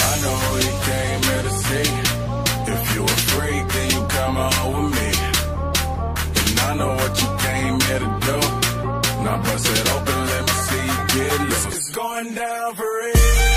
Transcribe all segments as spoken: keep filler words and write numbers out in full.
I know you came here to see. If you a freak, then you come on with me. And I know what you came here to do. Now bust it open, let me see you get loose. It's going down for real.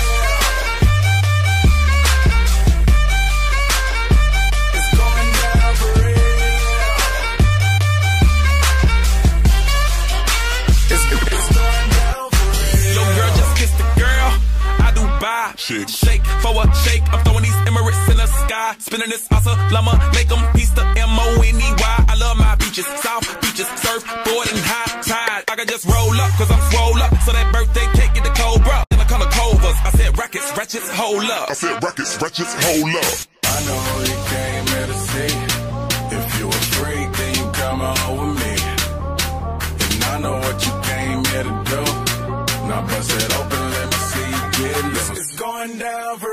Shake. Shake for a shake. I'm throwing these Emirates in the sky. Spinning this awesome llama. Make them piece the M O N E Y. I love my beaches. South beaches. Surfboard and high tide. I can just roll up cause I'm swole up. So that birthday cake get the Cobra. In the color Covers. I said rackets, ratchets, hold up. I said rackets, ratchets, hold up. I know you came here to see. If you a freak, then you come on with me. And I know what you came here to do. Now bust it open, let me see you get loose. It's going down for